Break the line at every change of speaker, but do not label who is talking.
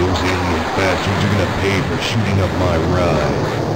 Those alien bastards are gonna pay for shooting up my ride.